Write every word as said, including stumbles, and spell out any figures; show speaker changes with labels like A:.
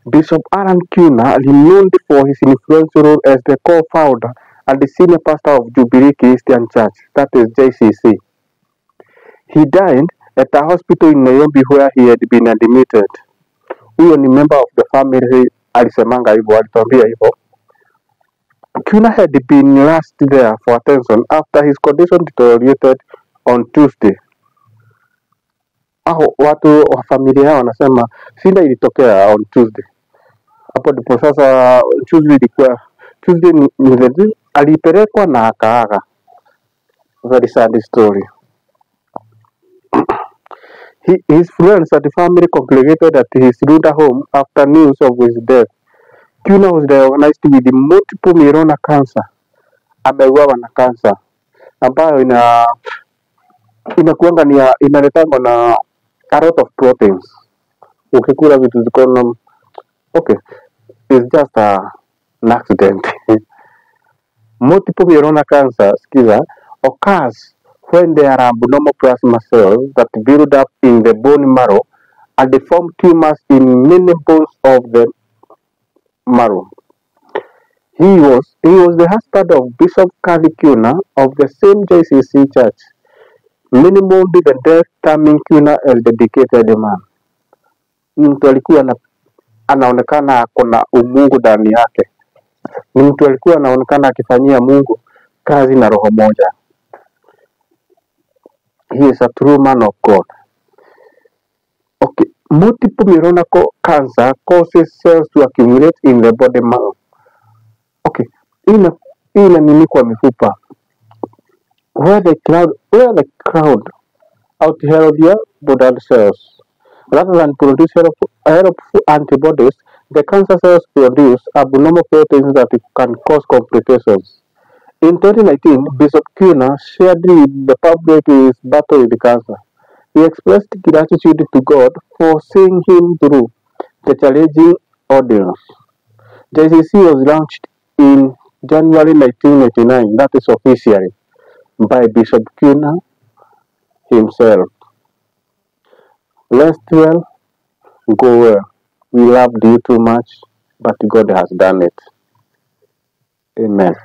A: Bishop Allan Kiuna, renowned for his influential role as the co-founder and the senior pastor of Jubilee Christian Church, that is J C C. He died at a hospital in Nairobi where he had been admitted. Huyo ni member of the family alisemanga hivyo, alituambia hivyo. Kiuna had been last there for attention after his condition deteriorated on Tuesday. Aho, watu wa familia yao wanasema shida ilitokea on Tuesday. Hapo ndipo sasa Tuesday ilikuwa Tuesday ni, ni alipelekwa na akaaga. Very sad story. He, his friends and family congregated at his Runda home after news of his death. Kiuna was diagnosed with multiple myeloma cancer. Ameuawa na cancer ambayo ina inakuanga ni inaletangwa na a lot of proteins. Ukikula vitu ziko na okay, it's just a, an accident. Multiple myeloma cancer, skiza, occurs when there are abnormal plasma cells that build up in the bone marrow and they form tumors in many bones of the marrow. He was he was the husband of Bishop Kiuna of the same J C C church. Many mourned the death, terming Kiuna as the dedicated man. Mtu alikuwa na anaonekana akona umungu ndani yake. Mtu alikuwa anaonekana akifanyia Mungu kazi na roho moja. He is a true man of God. Okay, multiple myeloma cancer causes cells to accumulate in the body marrow. Okay, ina ina nini kwa mifupa? Where the crowd, where the crowd out healthier blood cells, rather than produce helpful, helpful antibodies, the cancer cells produce abnormal proteins that can cause complications. In twenty nineteen, Bishop Kiuna shared with the public his battle with cancer. He expressed gratitude to God for seeing him through the challenging ordeals. J C C was launched in January nineteen eighty-nine, that is officially, by Bishop Kiuna himself. Rest well, go well. We loved you too much, but God has done it. Amen.